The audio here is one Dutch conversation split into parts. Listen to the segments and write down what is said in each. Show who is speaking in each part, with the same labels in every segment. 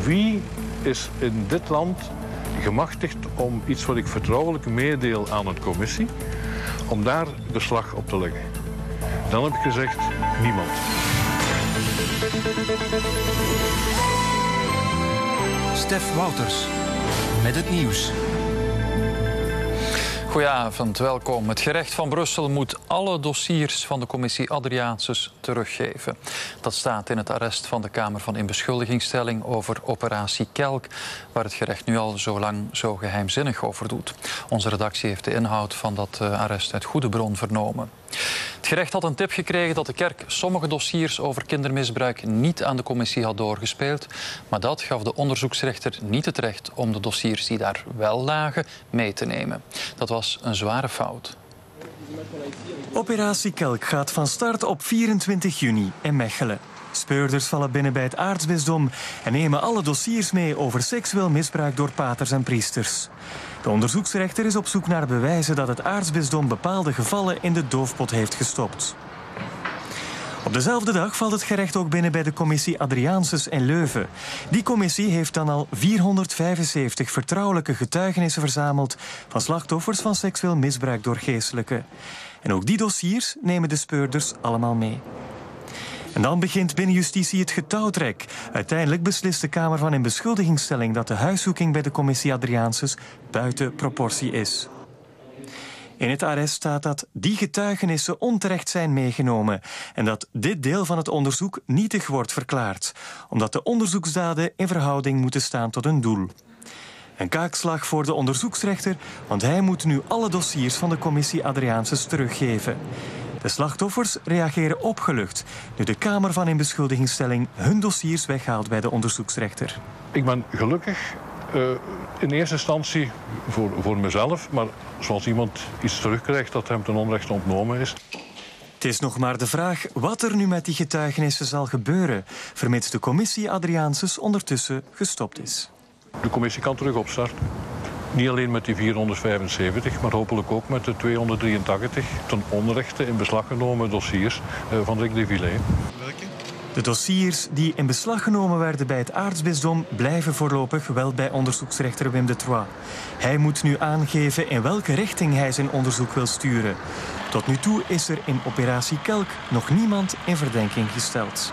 Speaker 1: Wie is in dit land gemachtigd om iets wat ik vertrouwelijk meedeel aan een commissie, om daar beslag op te leggen? Dan heb ik gezegd, niemand.
Speaker 2: Stef Wouters met het nieuws.
Speaker 3: Goedenavond, welkom. Het gerecht van Brussel moet alle dossiers van de commissie Adriaansus teruggeven. Dat staat in het arrest van de Kamer van Inbeschuldigingstelling over operatie Kelk, waar het gerecht nu al zo lang zo geheimzinnig over doet. Onze redactie heeft de inhoud van dat arrest uit goede bron vernomen. Het gerecht had een tip gekregen dat de kerk sommige dossiers over kindermisbruik niet aan de commissie had doorgespeeld. Maar dat gaf de onderzoeksrechter niet het recht om de dossiers die daar wel lagen mee te nemen. Dat was een zware fout.
Speaker 4: Operatie Kelk gaat van start op 24 juni in Mechelen. Speurders vallen binnen bij het aartsbisdom en nemen alle dossiers mee over seksueel misbruik door paters en priesters. De onderzoeksrechter is op zoek naar bewijzen dat het aartsbisdom bepaalde gevallen in de doofpot heeft gestopt. Op dezelfde dag valt het gerecht ook binnen bij de commissie Adriaansus in Leuven. Die commissie heeft dan al 475 vertrouwelijke getuigenissen verzameld van slachtoffers van seksueel misbruik door geestelijken. En ook die dossiers nemen de speurders allemaal mee. En dan begint binnen justitie het getouwtrek. Uiteindelijk beslist de Kamer van Inbeschuldigingstelling dat de huiszoeking bij de commissie Adriaansus buiten proportie is. In het arrest staat dat die getuigenissen onterecht zijn meegenomen en dat dit deel van het onderzoek nietig wordt verklaard, omdat de onderzoeksdaden in verhouding moeten staan tot hun doel. Een kaakslag voor de onderzoeksrechter, want hij moet nu alle dossiers van de commissie Adriaansus teruggeven. De slachtoffers reageren opgelucht nu de Kamer van Inbeschuldigingstelling hun dossiers weghaalt bij de onderzoeksrechter.
Speaker 1: Ik ben gelukkig in eerste instantie voor mezelf, maar zoals iemand iets terugkrijgt dat hem ten onrechte ontnomen is.
Speaker 4: Het is nog maar de vraag wat er nu met die getuigenissen zal gebeuren, vermits de commissie Adriaansus ondertussen gestopt is.
Speaker 1: De commissie kan terug opstarten. Niet alleen met die 475, maar hopelijk ook met de 283 ten onrechte in beslag genomen dossiers van Rick de Villiers.
Speaker 4: De dossiers die in beslag genomen werden bij het aartsbisdom blijven voorlopig wel bij onderzoeksrechter Wim de Troyes. Hij moet nu aangeven in welke richting hij zijn onderzoek wil sturen. Tot nu toe is er in operatie Kelk nog niemand in verdenking gesteld.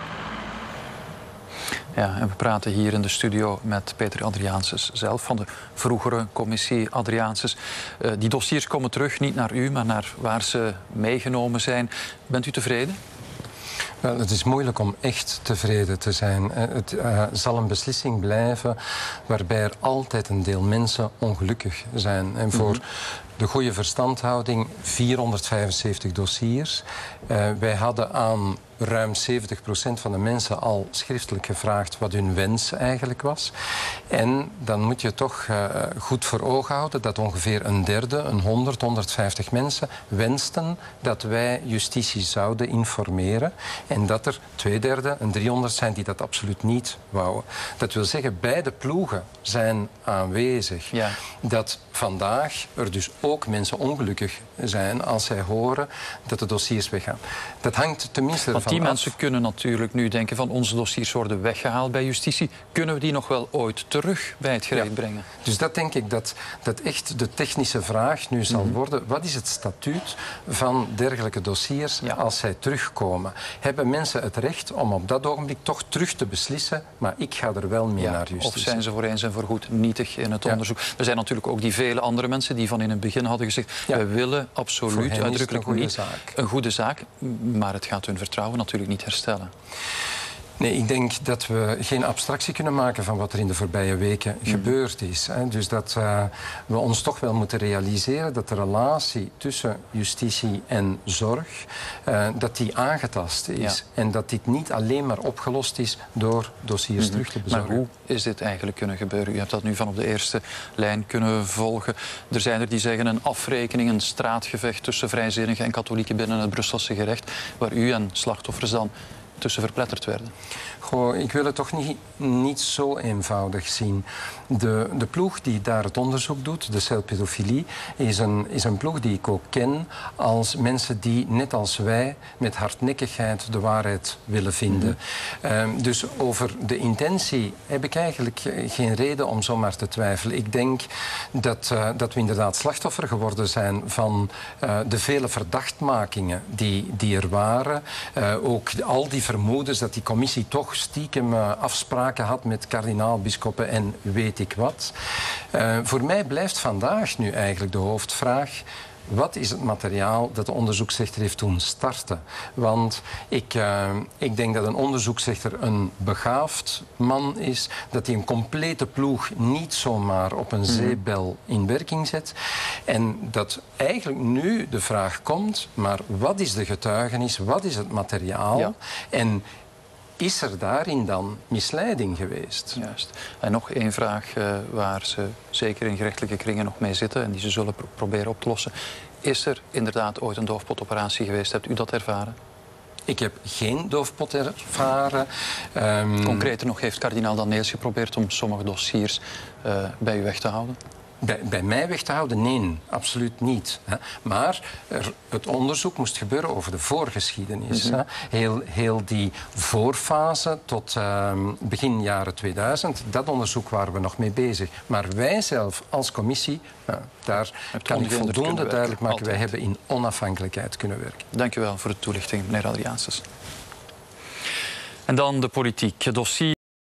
Speaker 3: Ja, en we praten hier in de studio met Peter Adriaansus zelf van de vroegere commissie Adriaansus. Die dossiers komen terug, niet naar u, maar naar waar ze meegenomen zijn. Bent u tevreden?
Speaker 5: Wel, het is moeilijk om echt tevreden te zijn. Het zal een beslissing blijven waarbij er altijd een deel mensen ongelukkig zijn. En voor de goede verstandhouding 475 dossiers. Wij hadden aan ruim 70% van de mensen al schriftelijk gevraagd wat hun wens eigenlijk was. En dan moet je toch goed voor ogen houden dat ongeveer een derde, 150 mensen, wensten dat wij justitie zouden informeren. En dat er 2/3, 300 zijn die dat absoluut niet wouden. Dat wil zeggen, beide ploegen zijn aanwezig.
Speaker 3: Ja.
Speaker 5: Dat vandaag er dus ook mensen ongelukkig zijn als zij horen dat de dossiers weggaan. Dat hangt tenminste
Speaker 3: Want die
Speaker 5: van
Speaker 3: mensen kunnen natuurlijk nu denken van onze dossiers worden weggehaald bij justitie. Kunnen we die nog wel ooit terug bij het gerecht brengen?
Speaker 5: Dus dat denk ik dat echt de technische vraag nu zal worden. Wat is het statuut van dergelijke dossiers als zij terugkomen? Hebben mensen het recht om op dat ogenblik toch terug te beslissen, maar ik ga er wel mee naar justitie?
Speaker 3: Of zijn ze voor eens en voor goed nietig in het onderzoek? Er zijn natuurlijk ook die vele andere mensen die van in het begin hadden gezegd wij willen absoluut uitdrukkelijk niet een goede zaak, maar het gaat hun vertrouwen natuurlijk niet herstellen.
Speaker 5: Nee, ik denk dat we geen abstractie kunnen maken van wat er in de voorbije weken gebeurd is. Dus dat we ons toch wel moeten realiseren dat de relatie tussen justitie en zorg, dat die aangetast is. Ja. En dat dit niet alleen maar opgelost is door dossiers terug te bezorgen.
Speaker 3: Maar hoe is dit eigenlijk kunnen gebeuren? U hebt dat nu van op de eerste lijn kunnen volgen. Er zijn er die zeggen een afrekening, een straatgevecht tussen vrijzinnigen en katholieken binnen het Brusselse gerecht, waar u en slachtoffers dan tussen verpletterd werden?
Speaker 5: Goh, ik wil het toch niet zo eenvoudig zien. De ploeg die daar het onderzoek doet, de celpedofilie, is een ploeg die ik ook ken als mensen die, net als wij, met hardnekkigheid de waarheid willen vinden. Dus over de intentie heb ik eigenlijk geen reden om zomaar te twijfelen. Ik denk dat we inderdaad slachtoffer geworden zijn van de vele verdachtmakingen die er waren. Ook al die vermoedens dat die commissie toch stiekem afspraken had met kardinaal-bisschoppen en weet ik wat. Voor mij blijft vandaag nu eigenlijk de hoofdvraag: wat is het materiaal dat de onderzoeksrechter heeft doen starten? Want ik denk dat een onderzoeksrechter een begaafd man is, dat hij een complete ploeg niet zomaar op een zeebel in werking zet. En dat eigenlijk nu de vraag komt, maar wat is de getuigenis, wat is het materiaal? Ja. En is er daarin dan misleiding geweest?
Speaker 3: Juist. En nog één vraag waar ze zeker in gerechtelijke kringen nog mee zitten en die ze zullen proberen op te lossen. Is er inderdaad ooit een doofpotoperatie geweest? Hebt u dat ervaren?
Speaker 5: Ik heb geen doofpot ervaren.
Speaker 3: Concreter nog, heeft kardinaal Daneels geprobeerd om sommige dossiers bij u weg te houden?
Speaker 5: Bij mij weg te houden? Nee, absoluut niet. Maar het onderzoek moest gebeuren over de voorgeschiedenis. Heel die voorfase tot begin jaren 2000, dat onderzoek waren we nog mee bezig. Maar wij zelf als commissie, daar kan ik voldoende duidelijk maken, wij hebben in onafhankelijkheid kunnen werken.
Speaker 3: Dank u wel voor de toelichting, meneer Adriaanses. En dan de politiek. Het dossier